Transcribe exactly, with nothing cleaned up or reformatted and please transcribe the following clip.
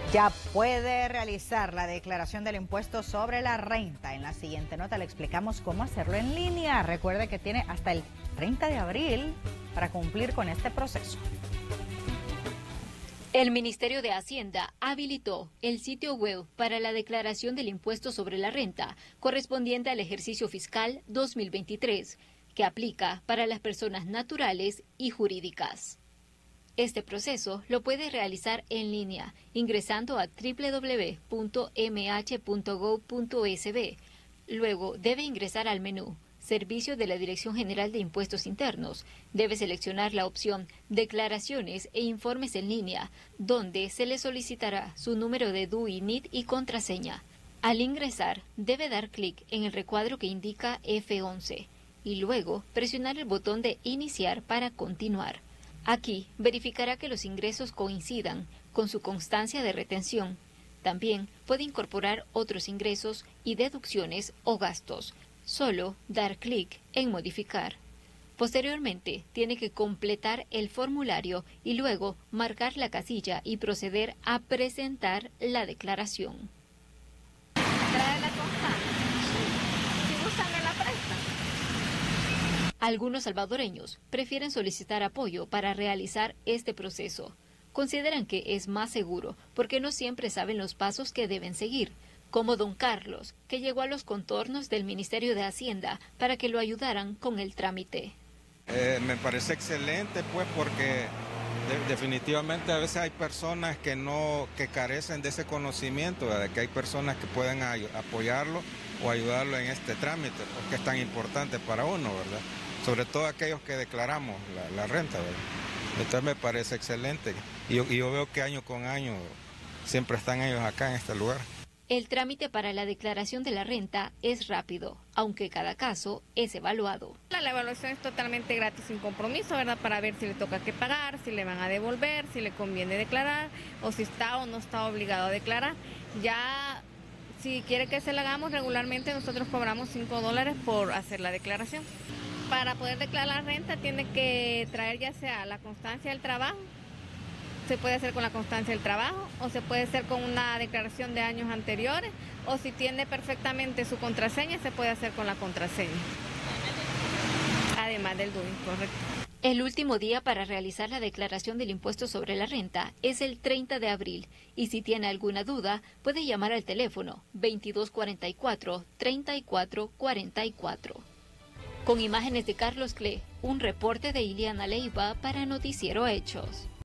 Ya puede realizar la declaración del impuesto sobre la renta. En la siguiente nota le explicamos cómo hacerlo en línea. Recuerde que tiene hasta el treinta de abril para cumplir con este proceso. El Ministerio de Hacienda habilitó el sitio web para la declaración del impuesto sobre la renta correspondiente al ejercicio fiscal dos mil veintitrés, que aplica para las personas naturales y jurídicas. Este proceso lo puede realizar en línea ingresando a doble u doble u doble u punto m h punto gov punto s b. Luego debe ingresar al menú Servicio de la Dirección General de Impuestos Internos. Debe seleccionar la opción Declaraciones e Informes en línea, donde se le solicitará su número de D U I, N I T y contraseña. Al ingresar, debe dar clic en el recuadro que indica F once y luego presionar el botón de Iniciar para continuar. Aquí verificará que los ingresos coincidan con su constancia de retención. También puede incorporar otros ingresos y deducciones o gastos. Solo dar clic en Modificar. Posteriormente, tiene que completar el formulario y luego marcar la casilla y proceder a presentar la declaración. ¿Trae la constancia? Si gustan, me la prestan. Algunos salvadoreños prefieren solicitar apoyo para realizar este proceso. Consideran que es más seguro porque no siempre saben los pasos que deben seguir, como don Carlos, que llegó a los contornos del Ministerio de Hacienda para que lo ayudaran con el trámite. Eh, me parece excelente, pues, porque de, definitivamente a veces hay personas que no, que carecen de ese conocimiento, ¿verdad? Que hay personas que pueden ay- apoyarlo o ayudarlo en este trámite, porque es tan importante para uno, ¿verdad? Sobre todo aquellos que declaramos la, la renta, ¿verdad? Entonces me parece excelente y yo, y yo veo que año con año siempre están ellos acá en este lugar. El trámite para la declaración de la renta es rápido, aunque cada caso es evaluado. La, la evaluación es totalmente gratis, sin compromiso, ¿verdad? Para ver si le toca que pagar, si le van a devolver, si le conviene declarar o si está o no está obligado a declarar. Ya, si quiere que se la hagamos regularmente, nosotros cobramos cinco dólares por hacer la declaración. Para poder declarar la renta tiene que traer ya sea la constancia del trabajo, se puede hacer con la constancia del trabajo o se puede hacer con una declaración de años anteriores o si tiene perfectamente su contraseña se puede hacer con la contraseña, además del D U I, correcto. El último día para realizar la declaración del impuesto sobre la renta es el treinta de abril y si tiene alguna duda puede llamar al teléfono veintidós cuarenta y cuatro, treinta y cuatro cuarenta y cuatro. Con imágenes de Carlos Cle, un reporte de Iliana Leiva para Noticiero Hechos.